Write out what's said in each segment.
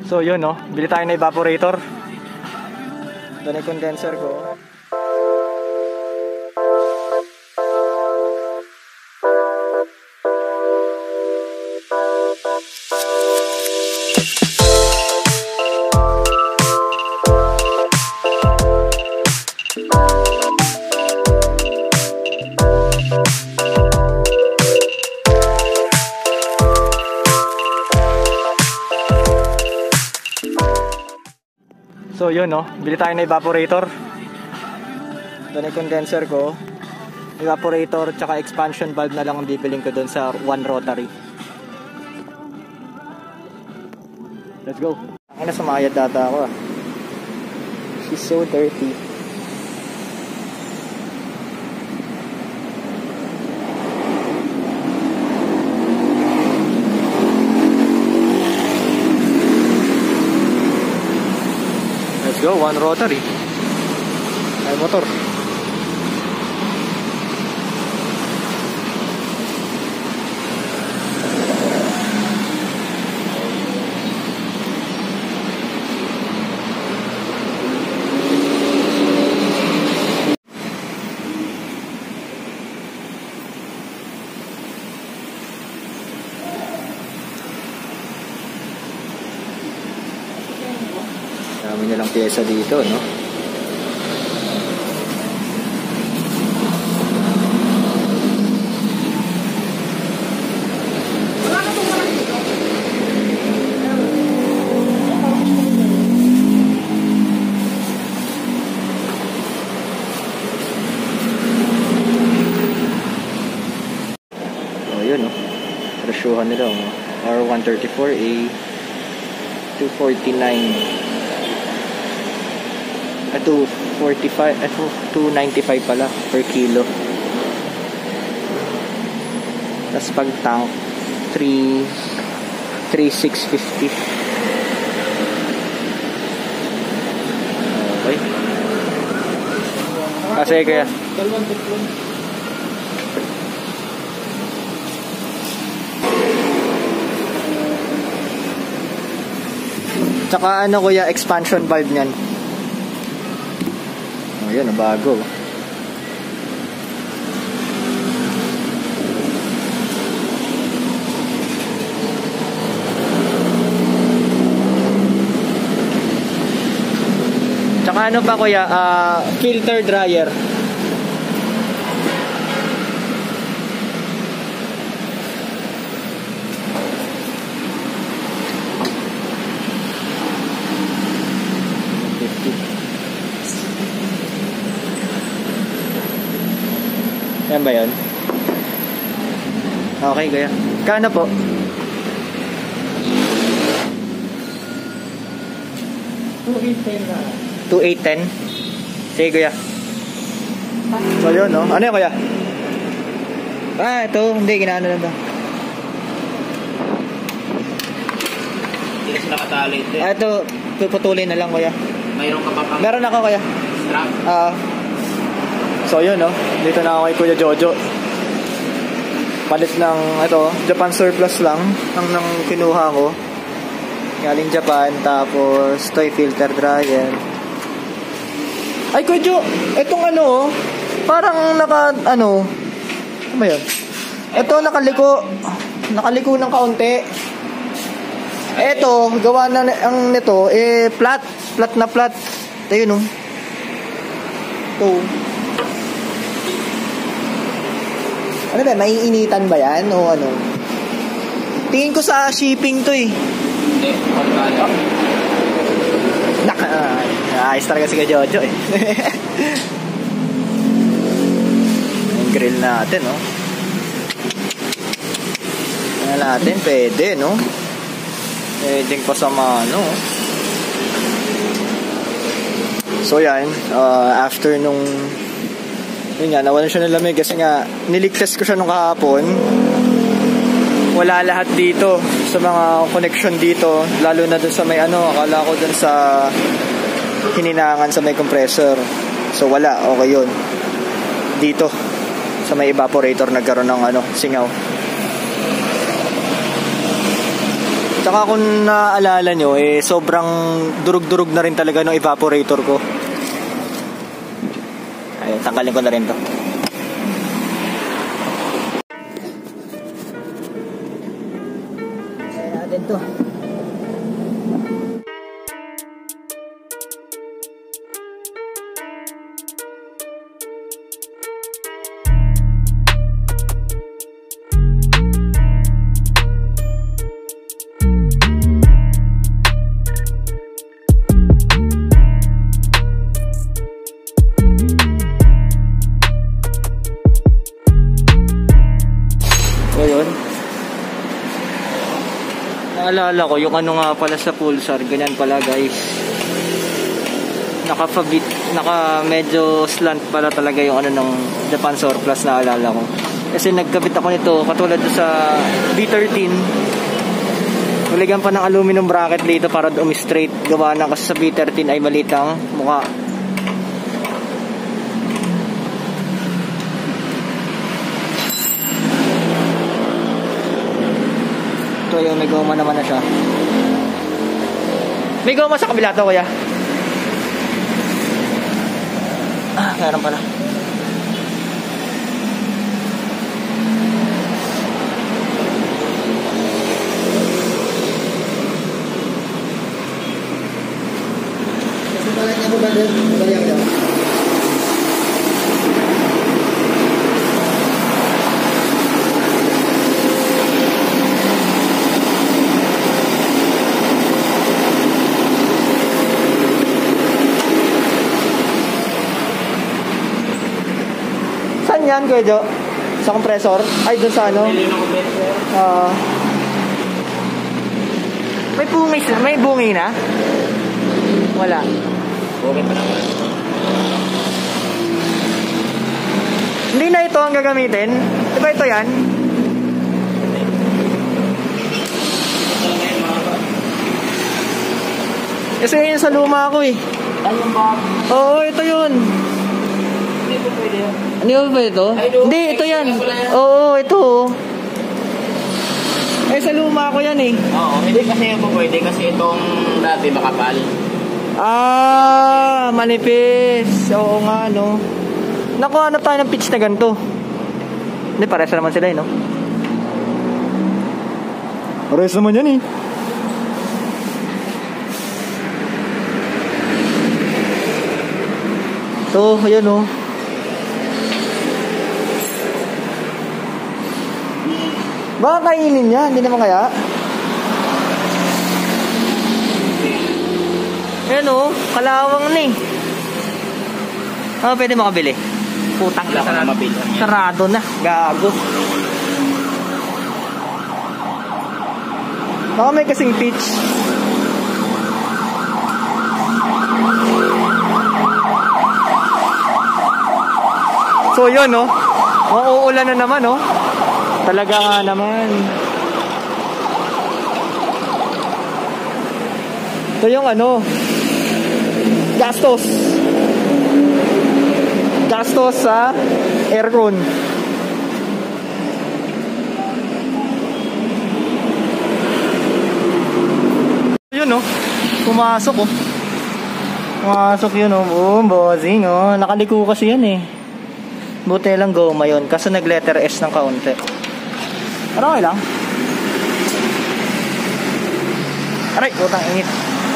So yun no, bili tayo ng evaporator. Doon yung condenser ko. So yun no, bili tayo ng evaporator. Doon yung condenser ko. Evaporator tsaka expansion valve na lang ang bibiling ko doon sa one rotary. Let's go. Ay na, sumayad data ako ah. She's so dirty. Go, one rotary. Ay motor. Dami nilang pyesa dito, no? Oh, yun, no? Presyuhan nila, no? R134A 249 245 295 pala per kilo. Tapos pag tank 3650. Okay. Kasi kaya tsaka ano kuya, expansion valve niyan. Ayan, bago. Tsaka ano pa kuya, filter dryer. Yan ba yun? Okay, kaya. Kano po? 2,810. Sige, kuya. So, yun, no? Ano yun, kuya? Ito. Hindi, ginaano lang ba? Hindi kasi nakatali ito. Ito, puputulin na lang, kuya. Mayroon ka pa pang meron ako, kuya. strap? So yun no, dito na ako kay Kuya Jojo. Palit ng ito, Japan surplus lang nang kinuha ko. Galing Japan, tapos toy filter dryer. Ay Kuya Jo, etong ano parang ano ba yun? Ito nakaliko ng kaunti. Ito, gawa na ang nito flat na flat. Ito yun Ito. Ano ba, maiinitan ba yan o ano? Tingin ko sa shipping to Hindi, pagkala. Ayos talaga si Jojo Yung grill natin, no? Ano natin, pwede, no? Pwedeng pasama, no? So yan, after nung yun nga, nawalan siya ng lamig kasi nga niligtas ko siya nung kahapon. Wala lahat dito sa mga connection dito, lalo na dun sa may akala ko dun sa hininangan sa may compressor. So wala, okay yun. Dito sa may evaporator nagkaroon ng singaw. Tsaka kung naaalala nyo, sobrang durug-durug na rin talaga ng evaporator ko. Ayun, tanggalin ko na rin to. Ayan natin to. Naalala ko yung ano nga pala sa pulsar, ganyan pala guys. Naka medyo slant pala talaga yung ano ng Japan Surplus, naalala ko. Kasi nagkabit ako nito katulad sa B13. Nilagyan pa ng aluminum bracket dito para umi-straight. Gawa na kasi sa B13 ay maliit ang mukha. Ito yung may goma naman na siya. May goma sa kabila to, kuya. Meron pala. Kasi balik niya po ba din? Balik niya. Yan, Kuya Jo? Sa compressor? Ay, dun sa ano? May bungi na? Wala. Bungi pa naman. Hindi na ito ang gagamitin? Diba ito yan? Kasi yun sa luma ako eh. Ayun ba? Oo, ito yun. Hindi po pwede yan. Ano ba ito? Hindi, ito yan. Oo, ito. Sa luma ko yan eh. Oo, hindi kasi po pwede kasi itong dati makapal. Manipis. Oo nga, no. Nakuha na tayo ng pitch na ganito. Hindi, pares naman sila eh, no? Pares naman yan eh. Ito, ayan oh. Baka kainin niya, hindi naman kaya. Ayan o, kalawang na eh. Pwede makabili. Putang Wala ka na mabili. sarado na, gago. Baka may kasing pitch. So yun no, mauulan na naman no. Talaga nga naman. Ito yung ano, gastos sa aircon. Yun no, pumasok oh. Pumasok yun oh, bossing oh. Nakaliko kasi yan eh. Buti lang goma yun, kaso nag letter S ng kaunti. Pero okay lang. Aray, utang init.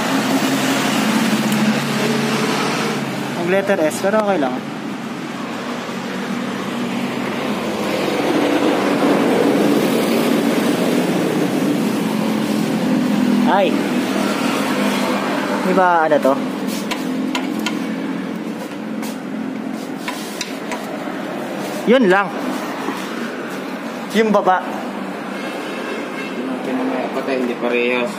Nag letter S, pero okay lang. Ay, di ba ano to? Yun lang. Yung baba. Patay, hindi parehas.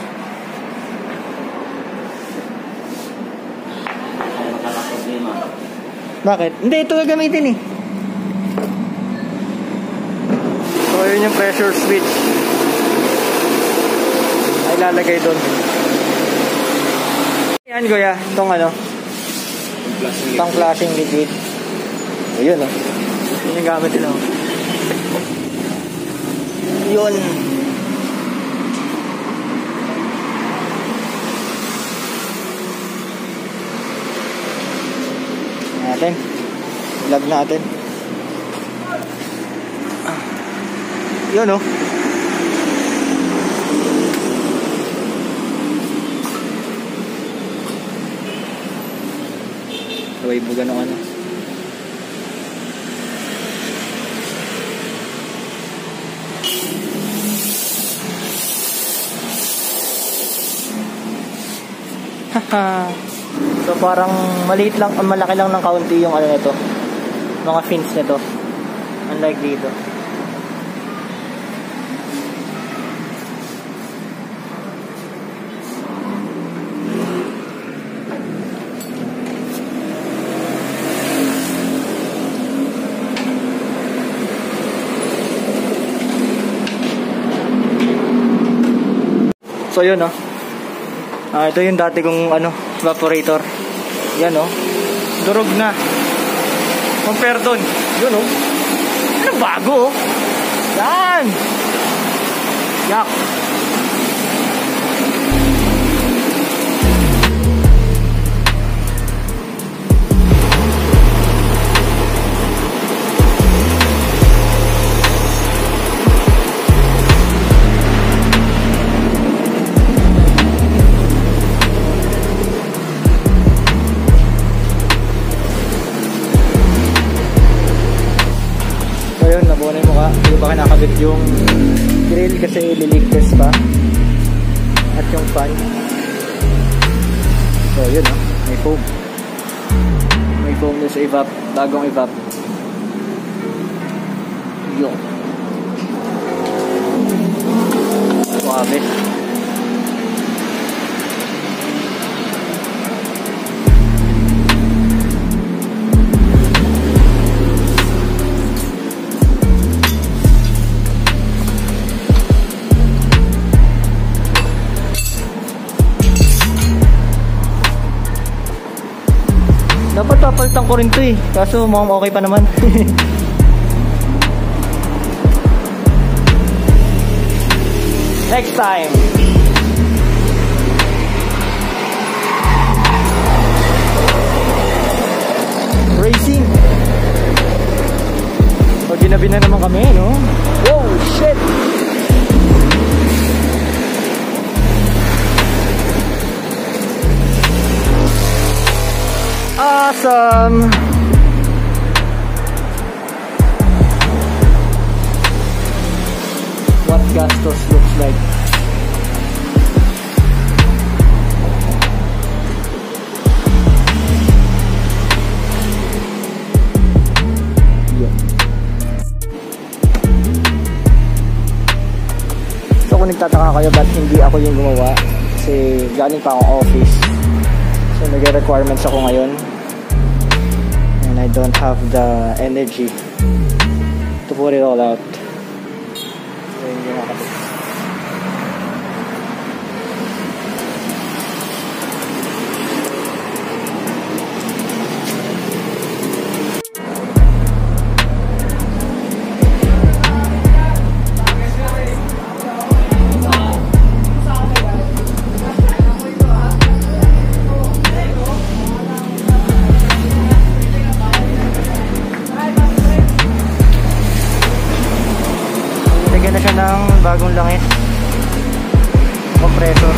Bakit? Hindi, ito gagamitin eh. So, yun yung pressure switch. Ay lalagay doon. Yan, Kuya. Itong ano? Itong flashing liquid. Ayun oh. Yun yung gamit nila. Yun. natin. Vlog natin. Yun oh. Kaway buga ng ano. So parang maliit lang, malaki lang ng kaunti yung ano nito, mga fins nito, unlike dito. So yun oh. Ito yung dati kong ano, evaporator. Yan oh. Durog na. Compare dun. Yun oh. Ano bago oh. Yan. Yak. Nabuo na yung mukha. Hindi pa kinakabit yung grill kasi liligtas pa. At yung fan. So yun oh. May foam. May foam na sa evap. Bagong evap. Yun. Suabe. Dapat papalitan ko rin to eh. Kaso mukhang okay pa naman. Next time. Racing. O ginabi na naman kami, no? Wow, shit! Awesome! What Gastos looks like. Yeah. So kung nagtataka kayo ba't hindi ako yung gumawa, kasi galing pa akong office. So nag-requirements ako ngayon. And I don't have the energy to put it all out. So hindi nakakapit. Lagyan na siya ng bagong langis, compressor.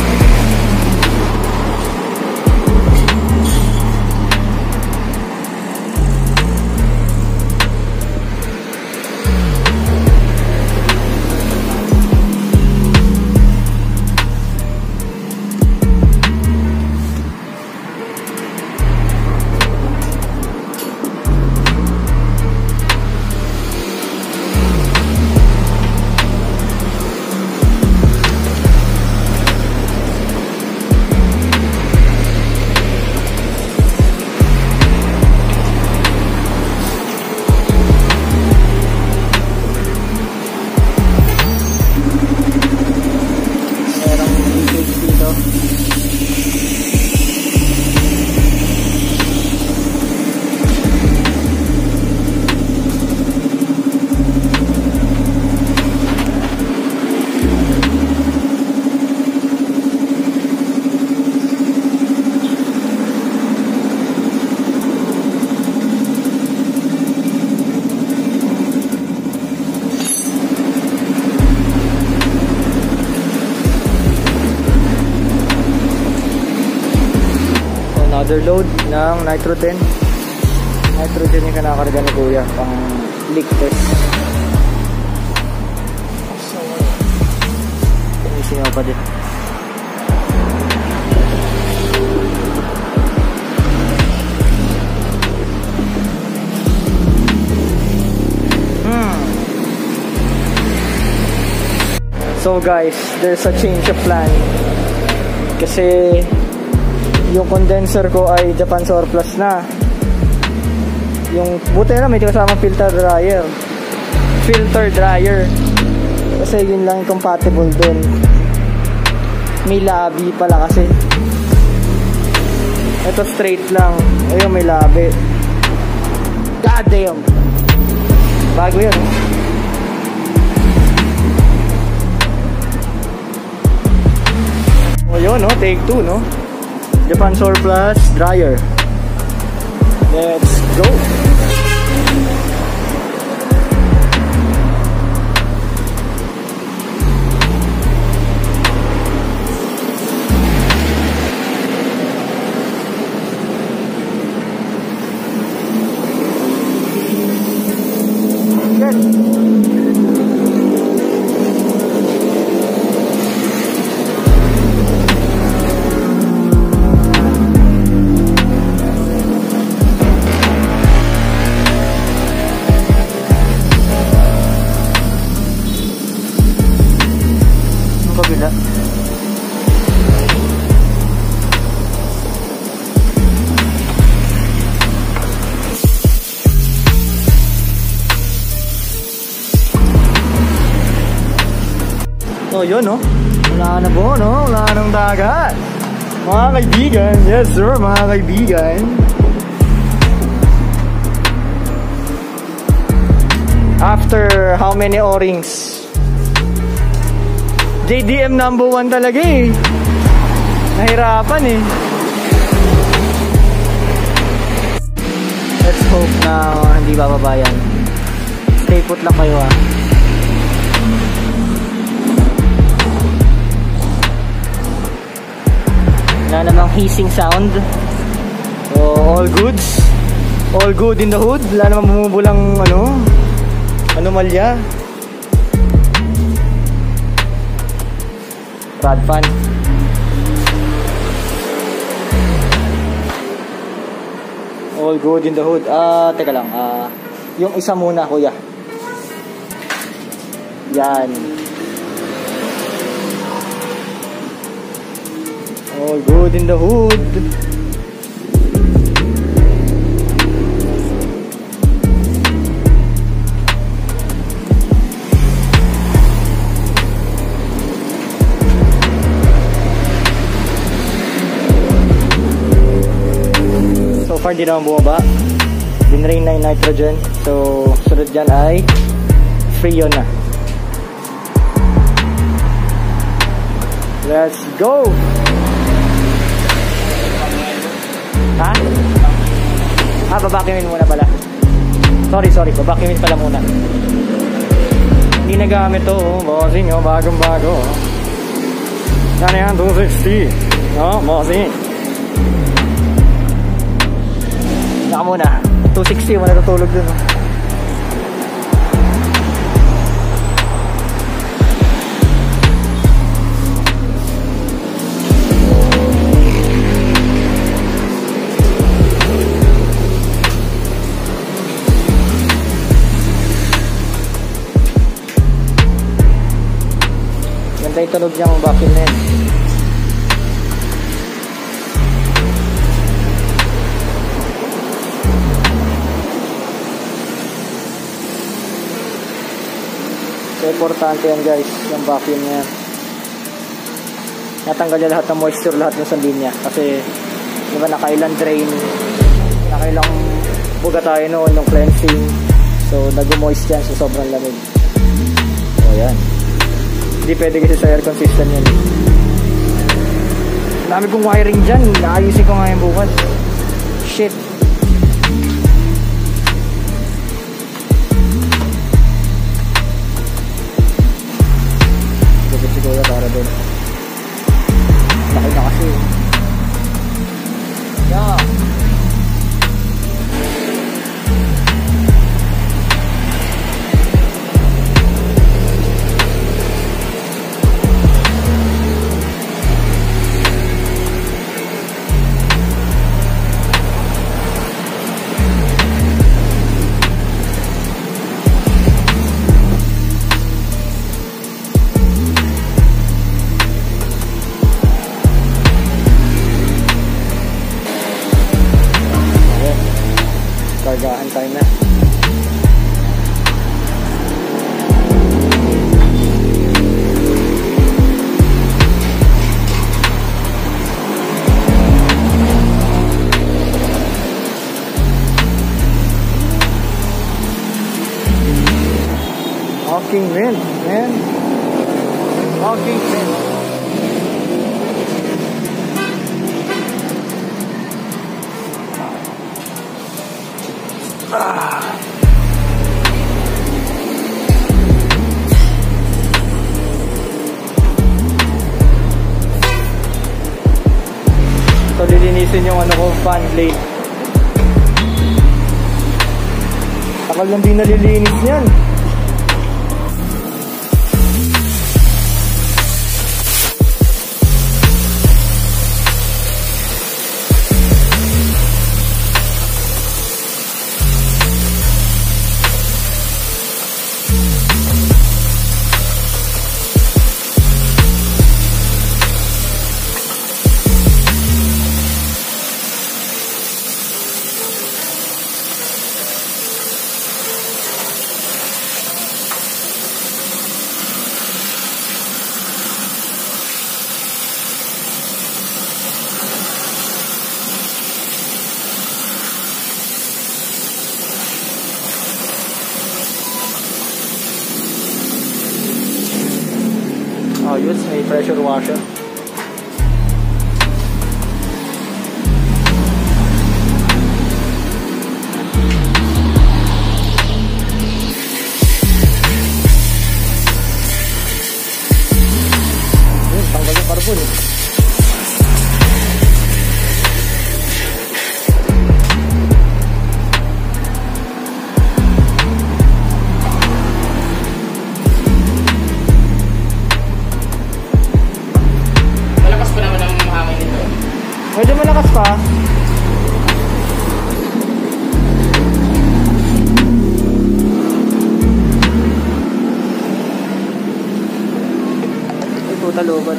underload ng nitrogen. Nitrogen yung kinakarga ni Kuya pang leak test. So, singaw pa din. So guys, there's a change of plan. Kasi yung condenser ko ay Japan surplus na. Yung buti na may kasamang filter dryer. Kasi yun lang compatible dun. May labi pala kasi. Ito straight lang. Ayun, may labi. God damn. Bago yun. O yun, no? Take 2, no? Japan surplus dryer. Let's go. So yun, no? Wala na po, no? Wala nang dagat. Mga kaibigan, yes sir, mga kaibigan. After how many O-rings? JDM number 1 talaga eh. Nahirapan eh. Let's hope na hindi bababa yan. Stay put lang kayo ah. Wala namang hissing sound. So, all goods. All good in the hood. Wala namang bumubulang anomalya. Rad fan. All good in the hood. Teka lang. Yung isa muna, kuya. Yan. All good in the hood. So far di naman bumaba. Dinrain na yung nitrogen. So sunod dyan ay freon na. Let's go! Ha? Babakimin muna pala. Sorry, babakimin pala muna. Hindi nagamit to, bossing, bagong bago. Yan yan, 260. Bossing. Saka muna, 260, wala natutulog dun. Ganda yung tunog niyang vacuum na yun. So, importante yan guys, yung vacuum na yan. Natanggal niya lahat ng moisture, lahat ng sandin niya. Kasi, di ba nakailang drain, nakailang buga tayo noon, ng cleansing. So, nag-moist yan sa sobrang lamig. So, yan. Hindi pwede kasi sa aircon system yan. Dami kong wiring dyan. Naayusin ko nga yung bukas. Shit. Gagawin si Kuya para doon. Laki na kasi. Yeah. Nag-aantay na. Walking wind, man. Walking wind. So lilinisin yung ano ko, fan blade. Takal lang din nalilinis niyan. Oh, yun, may pressure washer. Yun, tanggal yung carbon eh. Medyo malakas pa. Ay, puta lobat.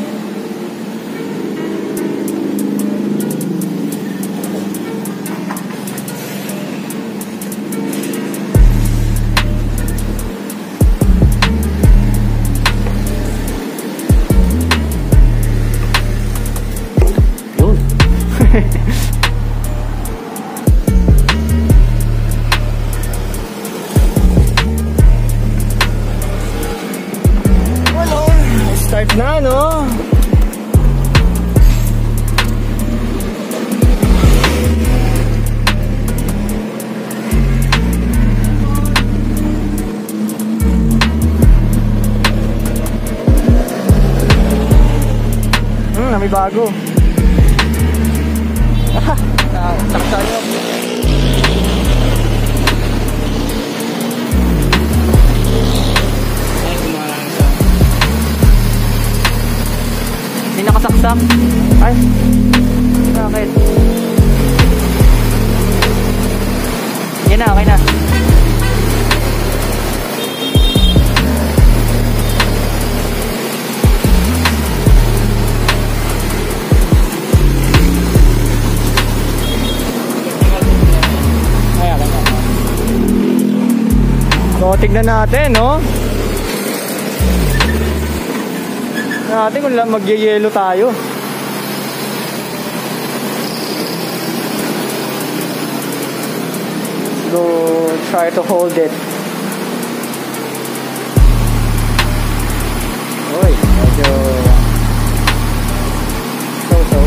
Start na, no? May bago. Saksa nyo. Hindi nakasaksak. Ay, bakit? Yan na, okay na. So, tignan natin, no? Natin kung lang mag-yelo tayo. So, try to hold it. Uy, medyo so-so.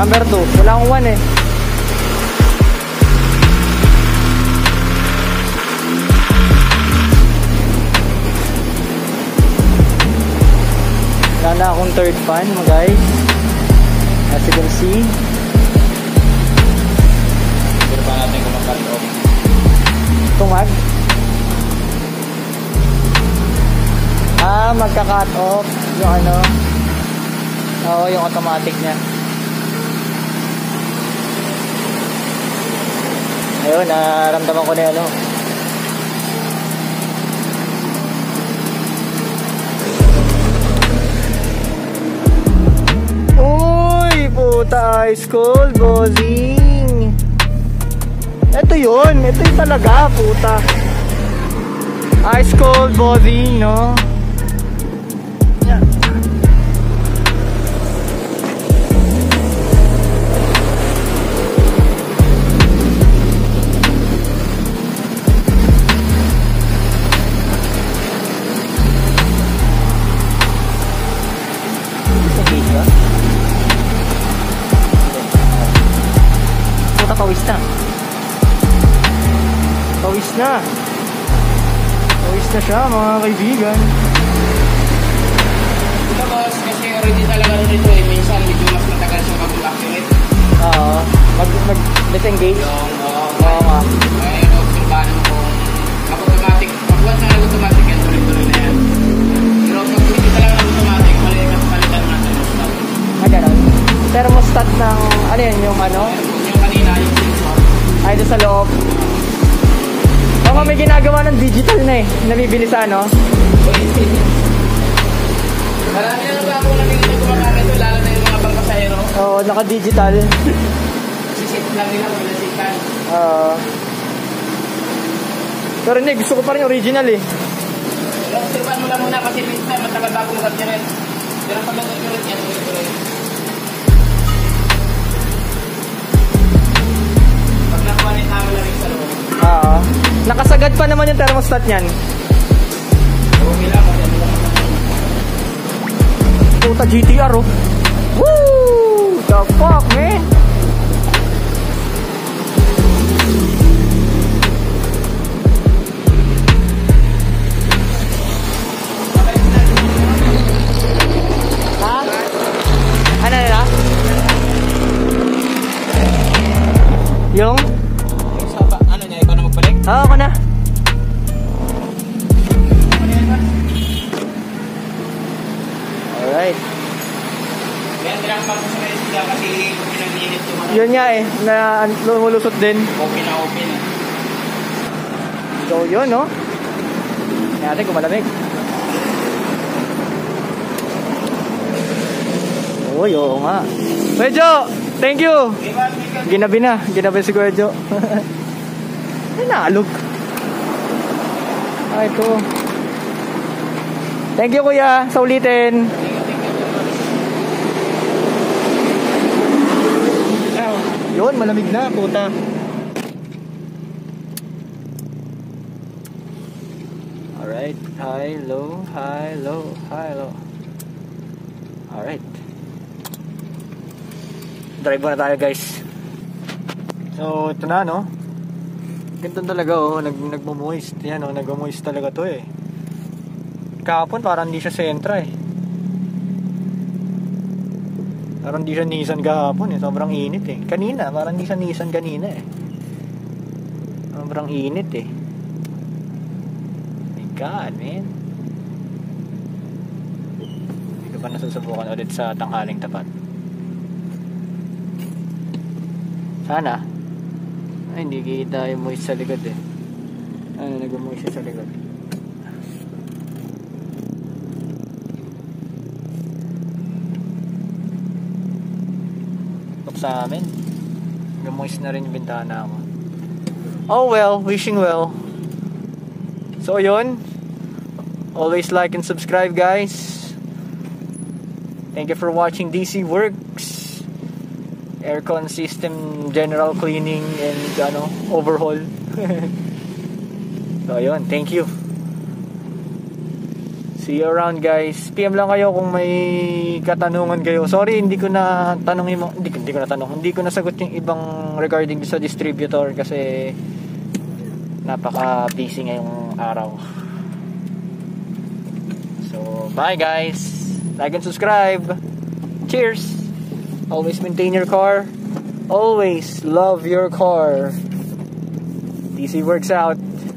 Number 2. Wala akong 1 eh. Wala na akong third fan, guys. As you can see. Pero pa natin kung mag-cut off. Tungag. Magka-cut off yung ano. Oo, yung automatic niya. Ayun, naramdaman ko na ano. Uy, puta, ice cold, bossing. Ito yun, ito yung talaga, puta. Ice cold, bossing, no? Yan. Puta, pawis na. Pawis na. Pawis na siya, mga kaibigan. Ito boss, kasi already talaga nito eh. Minsan medyo mas matagal siya mag-evacuate. Oo. Mag-disengage? Oo nga. Kaya na-obserbahan mo kung automatic. Pag-buhat na automatic yan, tuloy-tuloy na yan. Pero pag hindi talaga automatic, palitan mo na thermostat. Ganun. Thermostat ng, ano yun, yung ano? Yung kanina, yung sensor. Ay, doon sa loob. Oo, may ginagawa ng digital na eh. Nabibili sa ano? Marami na ba ako nabigyan na gumagamit ito, lalo na yung mga pangpasahero. Oo, naka-digital. Sisit lang nila kung nasikan. Pero hindi, gusto ko pa rin original eh. Pero observan mo lang muna kasi minsan matagal bago mag-current. Pero pag nag-current yan, tuloy-tuloy. Pag nakuha ni tama lang yung sa loob. Nakasagad pa naman yung thermostat niyan. Okay lang, kasi ano lang. Puta GTR oh. Woo! The fuck, man? Ha? Ano nila? Yung? Ano niya, ikaw na magbalik? Oo, ako na. Alright. Kaya tinakpan ko sa mga sila kasi pinag-init yung mga. Yun nga eh, na lumulusot din. Open na open. So yun no. Kaya natin kung malamig. Uy, oo nga. Kuya Jo, thank you. Ginabi na, ginabi si Kuya Jo. Ay, naalog. Ay, ito. Thank you kuya, sa ulitin. Yun, malamig na, puta. Alright, high, low, high, low, high, low. Alright. Drive na tayo guys. So, ito na no. Ganito talaga oh, nagmo-moist. Yan oh, nagmo-moist talaga to eh. Kahapon parang hindi siya Sentra eh. Parang hindi siya Nissan kahapon eh. Sobrang init eh. Kanina, parang hindi siya Nissan kanina eh. Sobrang init eh. My God, man. Hindi ko pa nasusubukan ulit sa tanghaling tapat. Sana. Ay, hindi kita yung moist sa likod eh. Ano, nag-moist sa likod. Sa amin gamoist na rin yung bintana ko. Oh well, wishing well. So yun, always like and subscribe guys. Thank you for watching DC Works aircon system general cleaning and overhaul. So yun, thank you. See you around, guys. PM lang kayo kung may katanungan kayo. Sorry, hindi ko na tanong yung hindi ko nasagot yung ibang regarding sa distributor kasi napaka-busy ngayong araw. So, bye guys. Like and subscribe. Cheers. Always maintain your car. Always love your car. DC works out.